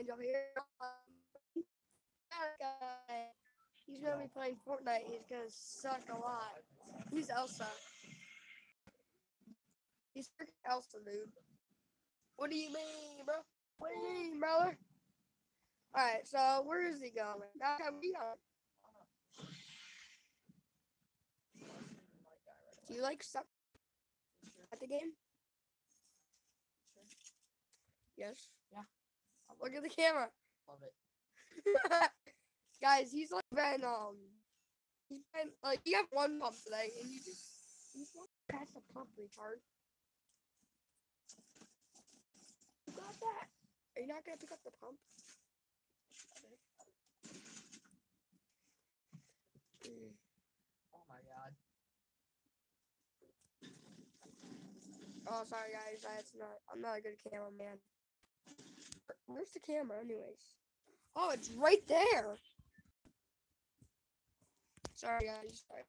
Angel here. That guy, he's gonna be playing Fortnite. He's gonna suck a lot. Who's Elsa? He's freaking Elsa, dude. What do you mean, bro? What do you mean, brother? Alright, so where is he going? Now, where you going? Do you like suck at the game? Yes. Yeah. Look at the camera. Love it. Guys, he's like been he's been like you have one pump today and you want to pass the pump, retard. You got that. Are you not gonna pick up the pump? Oh my god. Oh, sorry guys, I'm not a good cameraman. Where's the camera, anyways? Oh, it's right there. Sorry guys. Sorry.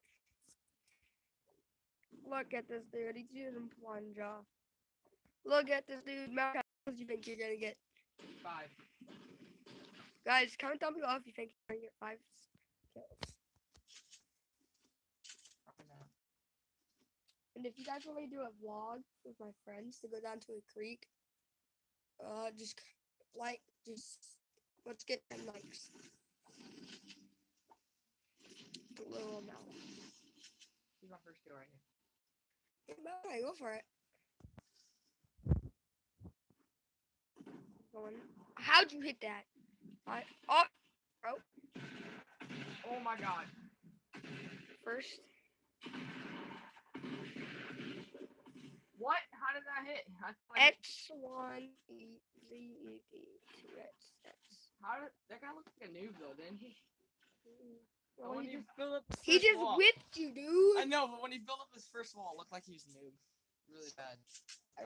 Look at this dude. He's using plunge off. Look at this dude. How much do you think you're gonna get? 5. Guys, comment down below if you think you're gonna get 5 kills. And if you guys want me to do a vlog with my friends to go down to a creek, just let's get 10 likes. A little amount. He's my first kill right here. Okay, go for it. How'd you hit that? Oh, bro. Oh my god. First. What? How did that hit? X1 E Z E D 2X. How did that guy look like a noob though? Didn't he? Well, When he filled up his he first just wall. whipped you, dude. I know, but when he filled up his first wall, it looked like he was a noob. Really bad. I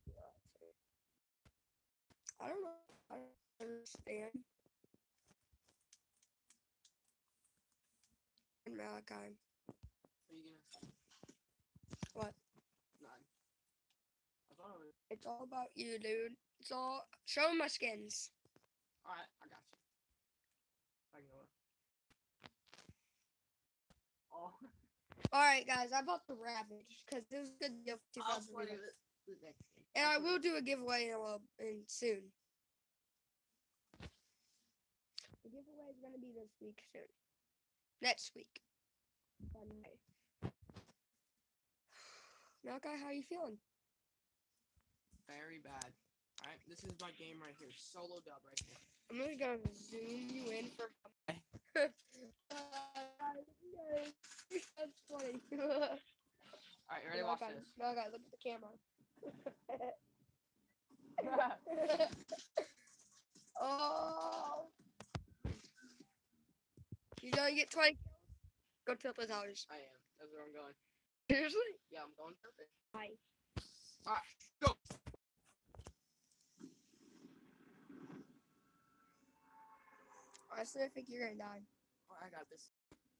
don't know. I don't understand. And Malachi. Are you gonna? What? None. I thought it was. It's all about you, dude. It's all. Show him my skins. Alright, I got you. I can go. Oh. Alright, guys, I bought the Ravage because it was a good deal for I'll 2,000 play minutes. the next game. And I will do a giveaway in soon. The giveaway is going to be this week soon. Next week. Sunday. Malachi, how you feeling? Very bad. Alright, this is my game right here. Solo dub right here. I'm just going to zoom you in for that's funny. Alright, you ready to watch this? Malachi, look at the camera. Oh. You gonna get 20 kills? Go to the towers. I am. That's where I'm going. Seriously? Yeah, I'm going perfect. Bye. Alright, go! Honestly, I think you're gonna die. Oh, I got this.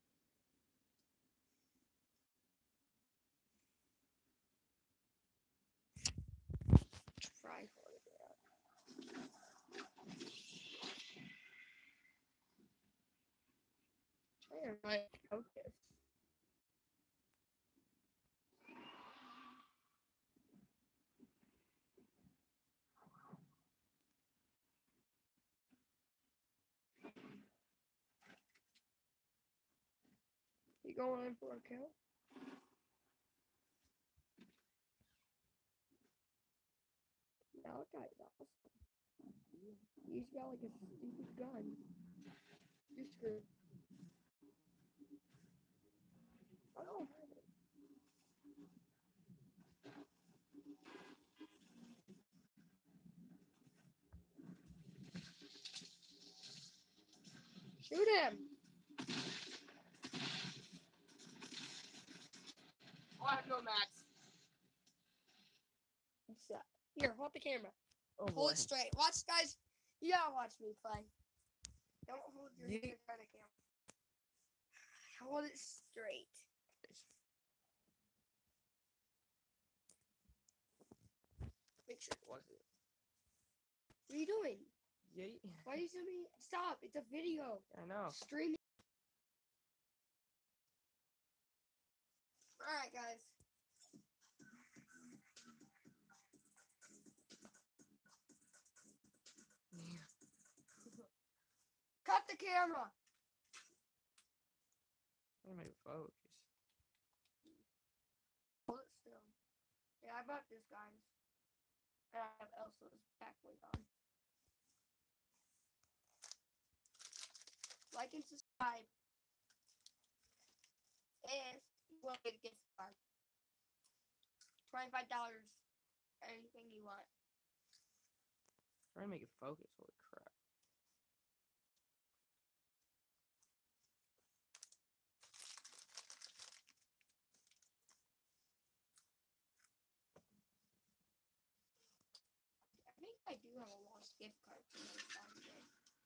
Try hard. Try to like focus. You going in for a kill? Malachi's awesome. He's got like a stupid gun. You're screwed. I don't have it. Shoot him! Oh, I have no max. What's that? Here, hold the camera. Oh, Hold it straight. Watch, guys. You gotta watch me play. Don't hold your hand in front of the camera. Hold it straight. Make sure. What is it? What are you doing? Yeet. Why you send me? Stop! It's a video. I know. Streaming. All right, guys. Cut the camera. I'm gonna focus. Hold it still. Yeah, I bought this, guys. And I have Elsa's back wing on. Like and subscribe. And you will get a gift card. $25. Anything you want. Trying to make it focus. Holy crap. I think I do have a lost gift card from the time today.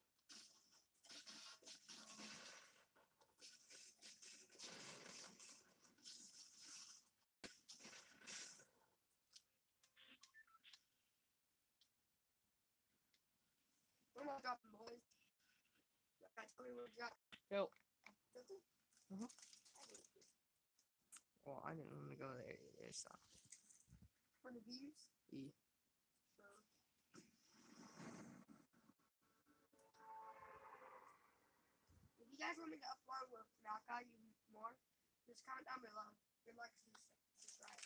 We're not dropping, boys. Guys, tell me what you got. Yo. Filter? Mhm. I hate this. Well, I didn't want to go there either, so. For the views? E. Sure. If you guys want me to upload with Naka you more, just comment down below. Good luck to subscribe.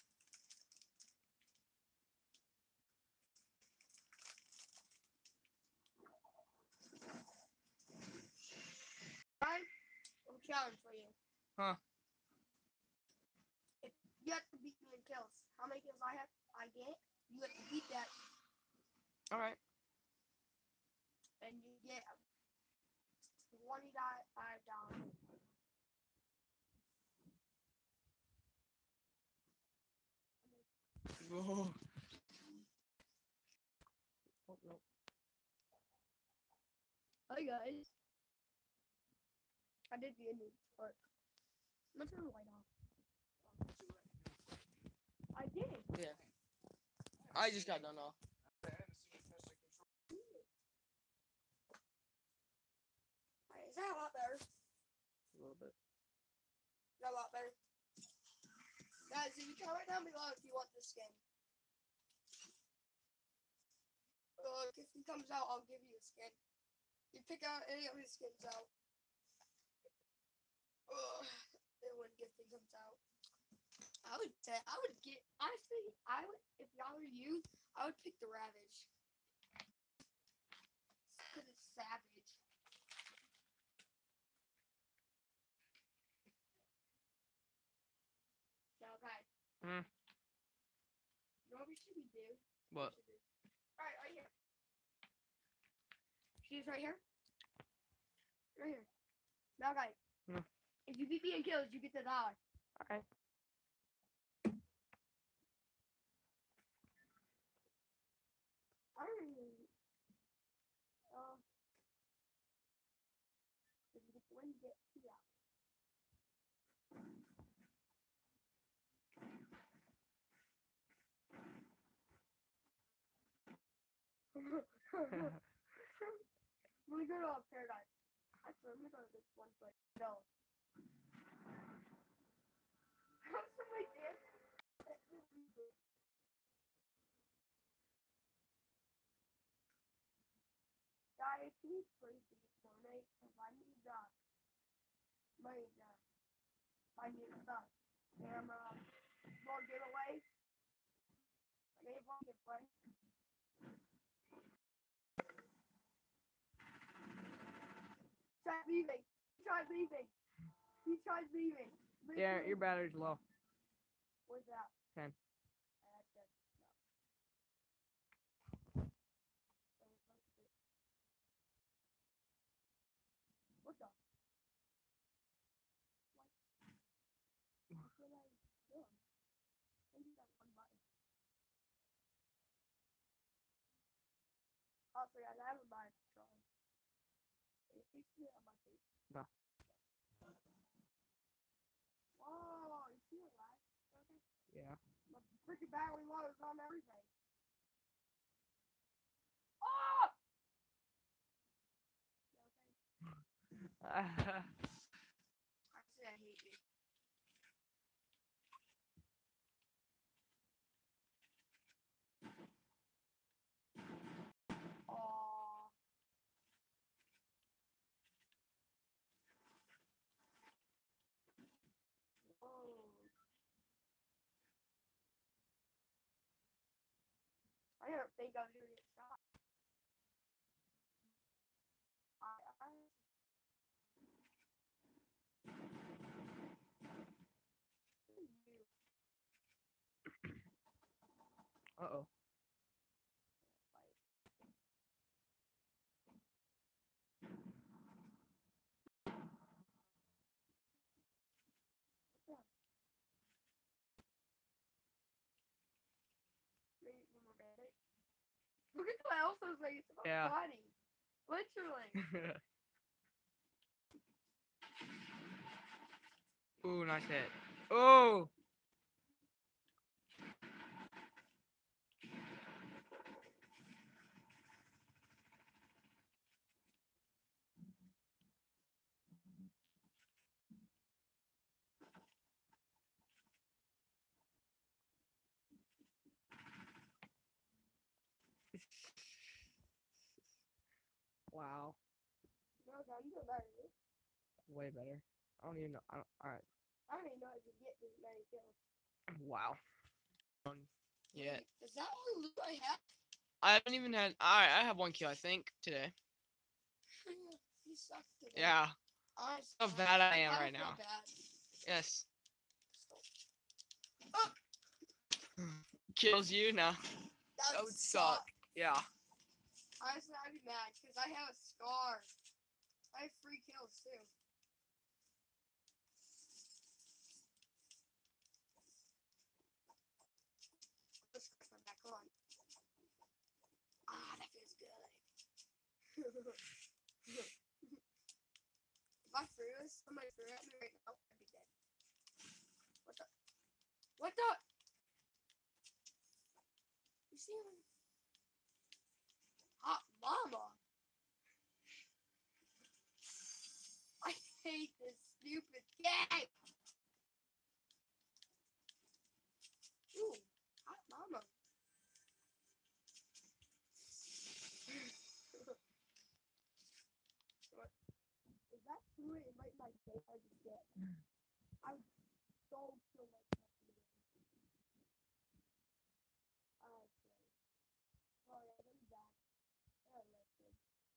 Alright? A challenge for you. Huh. If you have to beat me in kills, how many kills I get, you have to beat that, Alright. and you get $25. Whoa. Oh, no. Hi guys. I did the ending part. I'm gonna turn the light off. I did. Yeah. I just got done off. Alright, is that a lot better? A little bit. Is that a lot better? Guys, if you comment down below if you want this skin. If he comes out, I'll give you a skin. You pick out any of his skins out. Then when gifting comes out. I would get, honestly, if y'all were you, I would pick the Ravage. Because it's savage. Now, guys. Hmm. You know what we should do? What? Alright, right here. She's right here. Right here. Now, guys. Hmm. If you beat me in kills, you get the $1. Alright. I don't even. If you get the win, you get $2. I'm gonna go to Paradise. Actually, I'm gonna go to this one place. No. Somebody dancing. Guys, please donate because I need money to buy new stuff. Camera, more giveaways. I gave one giveaway. Tried leaving. He tried leaving. He tried leaving. Yeah, your battery's low. Where's that? 10. That's good. What the? What did I do? I think that one button. Also, guys, I have a mind control. It keeps me on my face. No. Whoa, you see it, right? Okay. Yeah. My freaking battery low is on everything. Oh! Actually, I hate you. Aw. Whoa. I don't think I was gonna get shot. I you. Uh-oh. Maybe one more bandit. Look at my else's face. I'm Yeah. fighting. Literally. Ooh, nice hit. Oh! Wow. No, I'm doing better. Way better. I don't even know. Alright. I don't even know if you get this many kills. Wow. Yeah. Is that all the loot I have? I haven't even had. Alright, I have 1 kill, I think, today. He sucks today. Yeah. Honestly, How bad I am kinda right feel now. bad. Yes. Oh, Kills you? No. that would suck. Yeah. Honestly, I'd be mad because I have a scar. I have 3 kills too. Let's put my back on. Ah, that feels good. If I threw this, somebody threw it at me right now, I'd be dead. What the? What the? You see him? Hot mama. I hate this stupid game. Ooh, hot mama. What? Is that true? It might my face I just get. I would so kill myself in the game. Oh yeah, I'm back. Oh, let's see.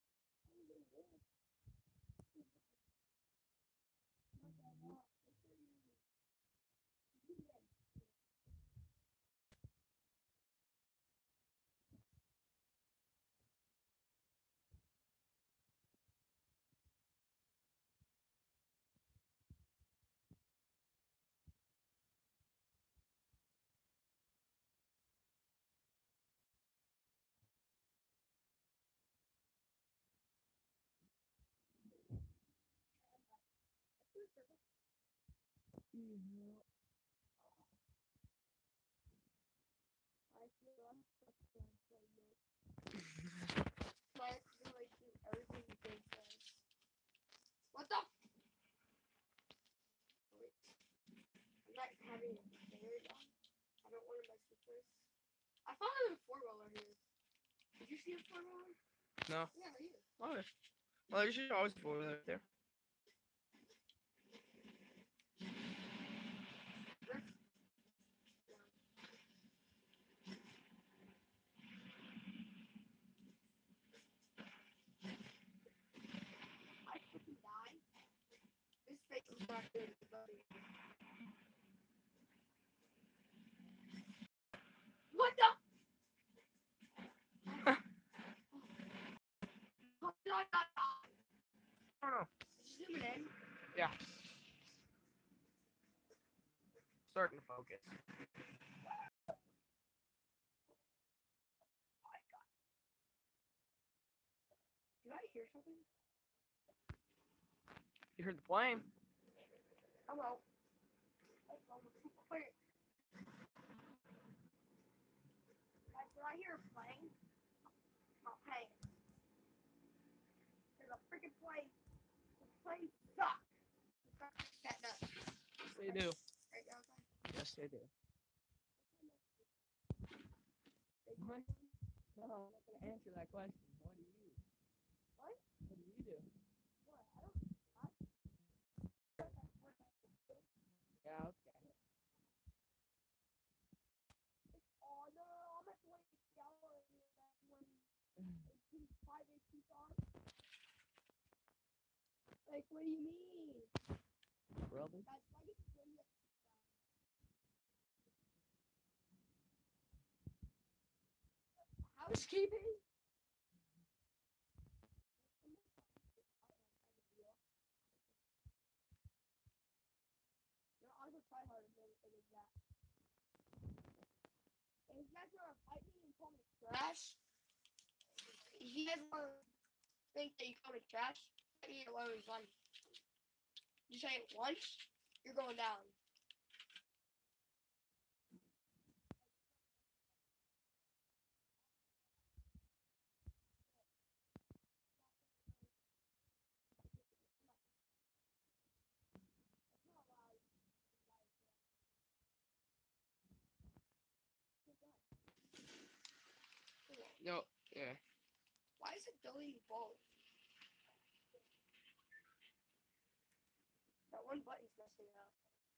I feel I'm such a fan for you. I feel like do everything the game says. What the? Wait. I'm not having it prepared. I don't want to mess with this. I found a 4-wheeler here. Did you see a 4-wheeler? No. Yeah, here. Okay. Well, there's just always 4 right there. I fucking died. This face is not good, buddy. What the? How did I not die? I don't know. Zoom it in. Yeah. Starting to focus. Did I hear something? You heard the plane? I'm out. Wait. Guys, did I hear a plane? I'm paying. There's a freaking plane. planes suck. Cat nuts. They do. Right now, Yes, they do. What? No, I'm not gonna answer that question. What do you do? What? What do you do? What? I don't. Yeah, okay. Oh no, I'm at 20 hours. That's when 5 on. Like, what do you mean? Brother? That's like it's really housekeeping? No, I'll go try harder than that. And if you guys want to fight me and call me trash, if you guys want to think that you call me trash, fight me at Lowe's one. You say it once, you're going down. No, yeah. Why is it deleting both? That one button's messing up.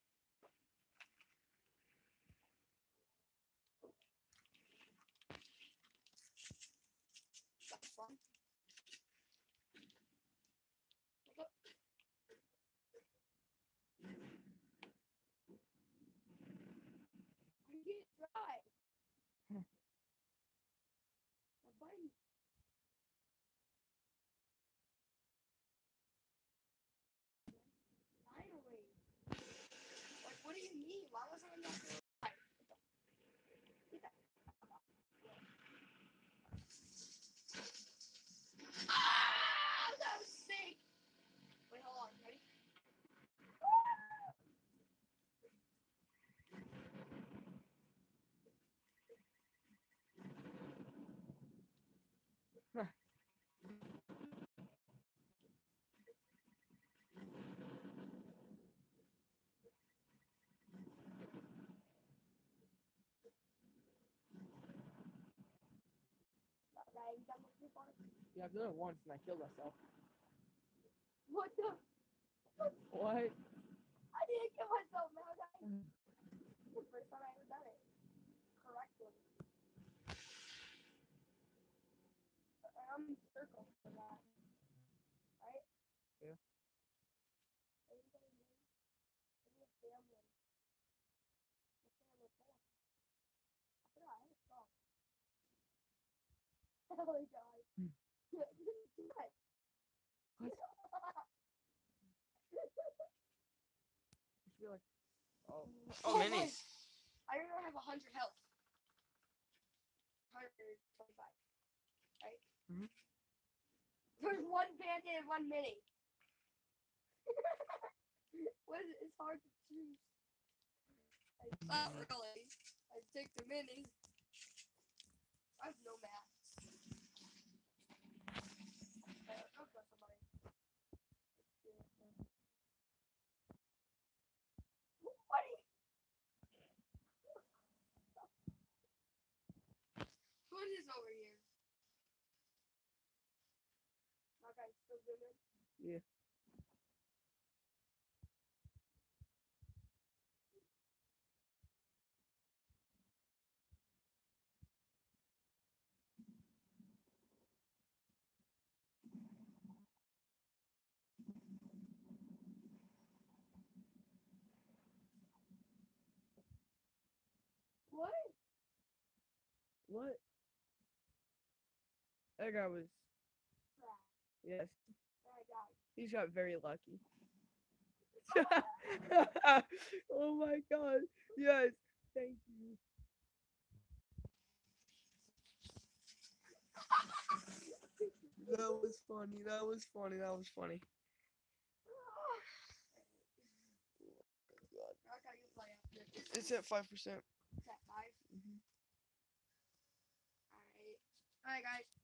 That's fun. Look. I can't drive. The button. Finally. Like, what do you mean? Why wasn't I not drive? Get that. Ah, that was sick. Wait, hold on. Ready? Okay, you done with this one? Yeah, I've done it once and I killed myself. What the? What? I didn't kill myself, man. It's the first time I ever done it correctly. I'm in circle for that, right? Yeah. Everybody wins. Give me a family. A family full. I forgot, I had a song. Oh my god. What? What? I feel like. Oh. Oh, Oh, minis. I remember I have 100 health. 125. Right? Mhm. There's one bandit and one mini. What is it? It's hard to choose. Not really. I take the mini. I have no math. Go kill somebody. What are you? Who is over here? Okay, still zooming. Yeah. What? What? That guy was. Crap. Yes. I died. He's got very lucky. Oh my god. Yes. Thank you. That was funny. That was funny. That was funny. Okay, you play after. It's at 5%. It's at 5. Mhm. Alright. Alright, guys.